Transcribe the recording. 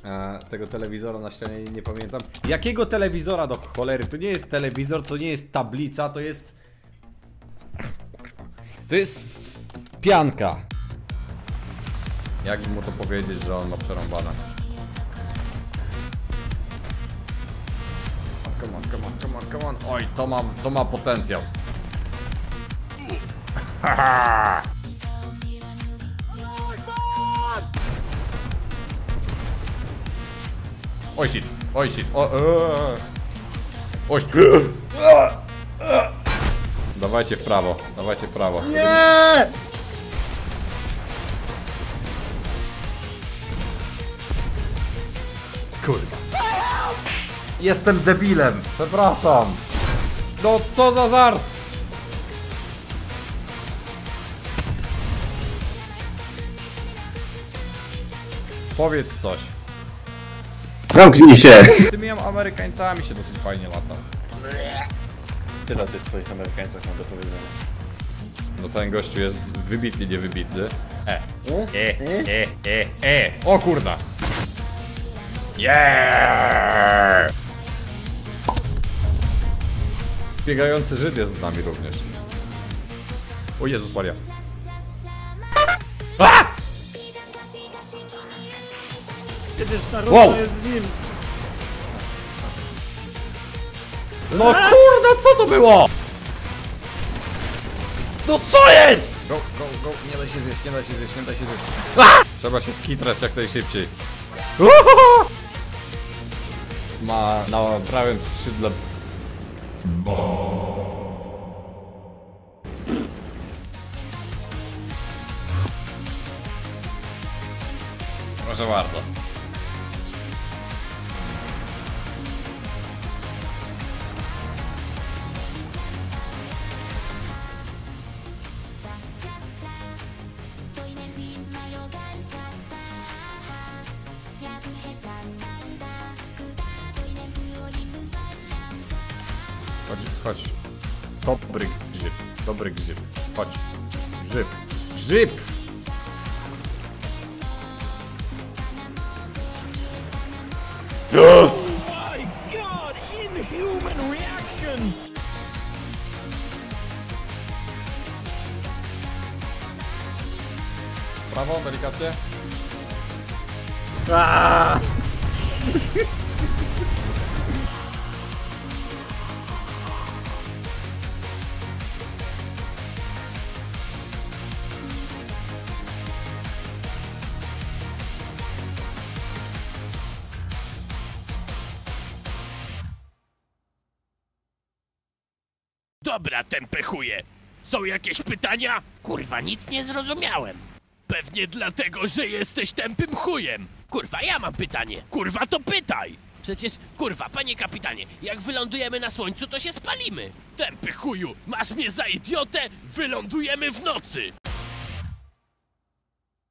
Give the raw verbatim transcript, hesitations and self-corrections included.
E, tego telewizora na ścianie nie pamiętam. Jakiego telewizora do cholery? To nie jest telewizor, to nie jest tablica, to jest... To jest... pianka. Jak mu to powiedzieć, że on ma przerąbane? Come on, come on, come on, come on. Oj, to ma, to ma potencjał. Haha! Oj shit, oj shit, o, eee. Oj shit. Dawajcie w prawo, dawajcie w prawo. Nie! Kurwa. Jestem debilem, przepraszam. No co za żart? Powiedz coś. Zamknij się! Tymi Amerykańcami się dosyć fajnie lata. Tyle o tych twoich Amerykańcach mam do powiedzenia. No ten gościu jest wybitny, niewybitny. E. E, e, e, e. O kurda. Yeah! Biegający Żyd jest z nami również. O Jezus Maria. A! Przecież ta Wow! róża jest z nim. No kurda, co to było? No co jest? Go, go, go, nie da się zjeść, nie da się zjeść, nie da się zjeść. A! Trzeba się skitrać jak najszybciej. Uhuhu! Ma na prawym skrzydle. Proszę bardzo. Chodź, chodź. Dobry grzyb, dobry grzyb. Chodź. Grzyb. Grzyb! Oh my god, inhuman reactions! Prawo, delikatnie. Aaaa! Dobra, tępe chuje. Są jakieś pytania? Kurwa, nic nie zrozumiałem. Pewnie dlatego, że jesteś tępym chujem. Kurwa, ja mam pytanie. Kurwa, to pytaj. Przecież, kurwa, panie kapitanie, jak wylądujemy na słońcu, to się spalimy. Tępy chuju, masz mnie za idiotę? Wylądujemy w nocy.